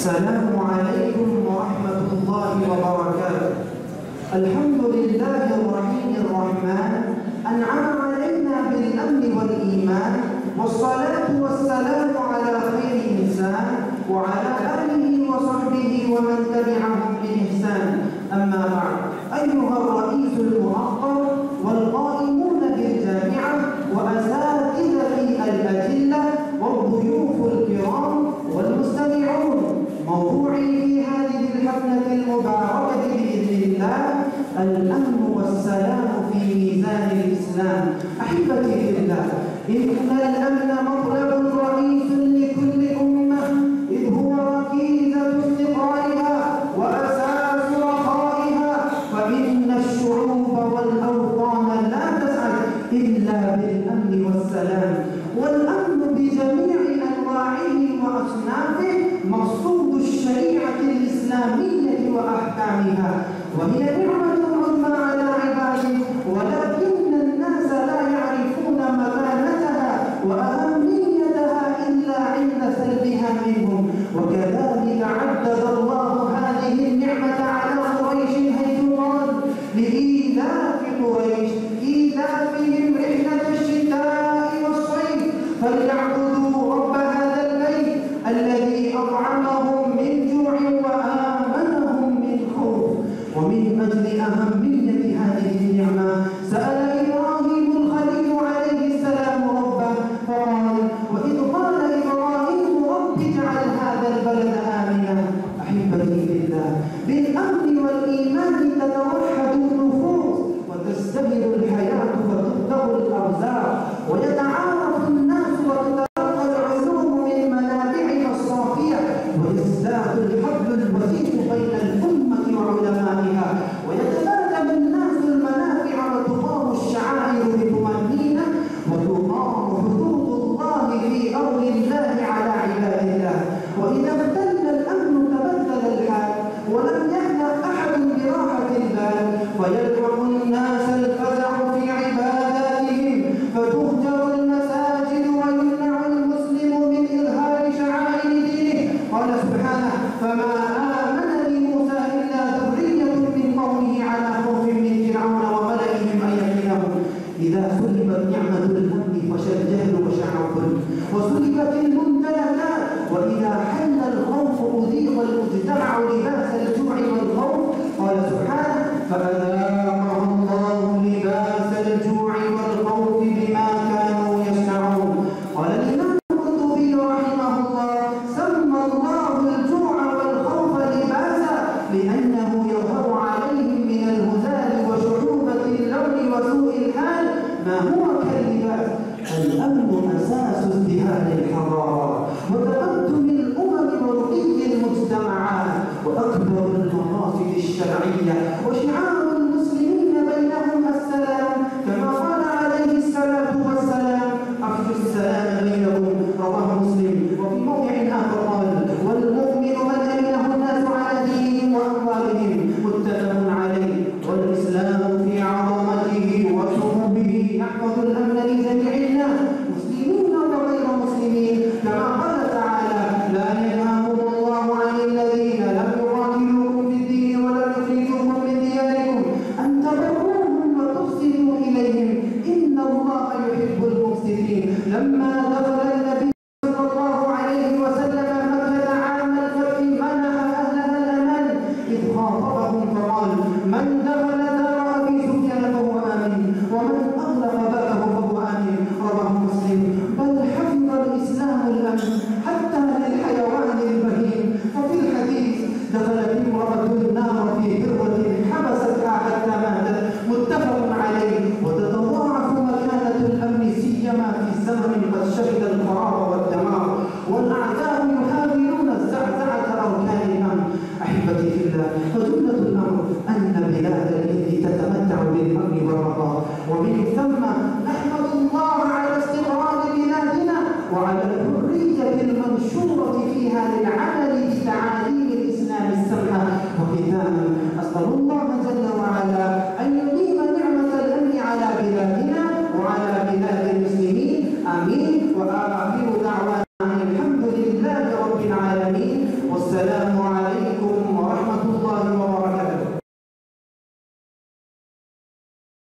السلام عليكم ورحمة الله وبركاته. الحمد لله الرحيم الرحمن أنعم علينا بالأمن والإيمان، والصلاة والسلام على خير إنسان وعلى آله وصحبه ومن تبعهم بإحسان. أما بعد، أيها الرئيس المؤقر والقائمون بالجامعة وأساتذة الأجلة والضيوف الكرام والمستمعون، موضوعي في هذه الحفلة المباركة بإذن الله الأمن والسلام في ميزان الإسلام. أحبتي في الله، إن الأمن مطلب رئيس لكل أمة، إذ هو ركيزة استقرارها وأساس رخائها، فإن الشعوب والأوطان لا تسعد إلا بالأمن والسلام. والأمن بجميع أنواعه وأصنافه مقصود الشريعة الإسلامية وأحكامها، وهي نعمة عظمى على عباده، ولكن الناس لا يعرفون مكانتها وأهميتها إلا عند سلبها منهم. وكذلك عدد الله هذه النعمة على قريش حيث قال: لإيلاف قريش إيلافهم رحلة الشتاء والصيف فليعبدوا رب هذا البيت الذي أطعمهم من جوع وآمنهم من خوف. ومن أجل أهمية هذه النعمة سأل إبراهيم الخليل عليه السلام ربه فقال: وإذ قال إبراهيم رب اجعل هذا البلد آمنا. أحبتي في الله، بالأمن والإيمان تتوحد النفوس وتزدهر الحياة وتبدأ الأرزاق ويتعارف الناس وتتلقى العلوم من منابعها الصافية، ويزداد الحبل الوثيق بين الأمة وعلمائها، ويتبادل الناس المنافع وتقام الشعائر بطمأنينة، وتقام حدود الله في أرض الله على عباد الله. وإذا ابتل الأمن تبدل الحال ولم يخلق أحد براحة البال، فيلحق الناس الفزع في عباداتهم، فتهجر المساجد ويمنع المسلم من إظهار شعائر دينه. قال سبحانه: فما آمن لموسى إلا ذرية من قومه على خوف من فرعون وملئهم أن يفتنهم. إذا سلبت نعمة الأمن فشى الجهل وشاع الظلم، وسلبت الممتلكات. وإذا حل الخوف أذيق المجتمع لباس الجوع والخوف. قال سبحانه: فأذاقهم